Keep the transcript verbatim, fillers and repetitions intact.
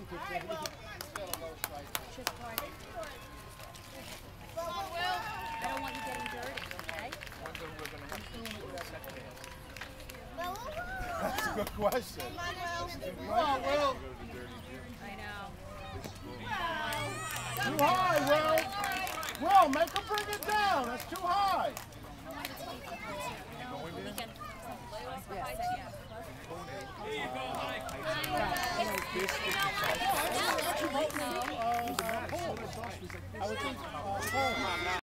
I don't want you getting dirty, okay? Wonder who we're gonna have to do the second half. That's a good question. Come on, Will. I know. Too high, Will. Will, make him bring it down. That's too high. I would think, uh,